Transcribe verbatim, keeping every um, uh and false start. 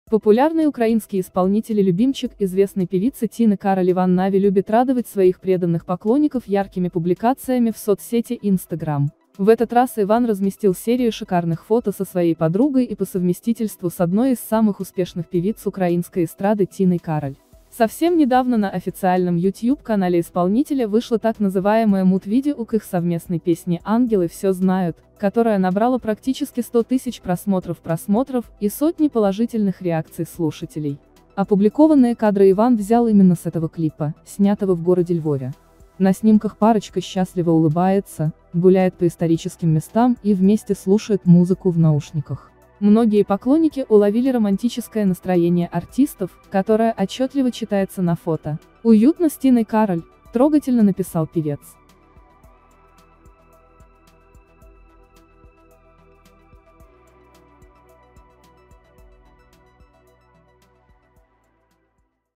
Популярный украинский исполнитель и любимчик известной певицы Тины Кароль Иван Нави любит радовать своих преданных поклонников яркими публикациями в соцсети Instagram. В этот раз Иван разместил серию шикарных фото со своей подругой и по совместительству с одной из самых успешных певиц украинской эстрады Тиной Кароль. Совсем недавно на официальном YouTube-канале исполнителя вышло так называемое муд-видео к их совместной песне «Ангелы все знают», которая набрала практически сто тысяч просмотров просмотров и сотни положительных реакций слушателей. Опубликованные кадры Иван взял именно с этого клипа, снятого в городе Львове. На снимках парочка счастливо улыбается, гуляет по историческим местам и вместе слушает музыку в наушниках. Многие поклонники уловили романтическое настроение артистов, которое отчетливо читается на фото. «Уютно с Тиной Кароль», — трогательно написал певец.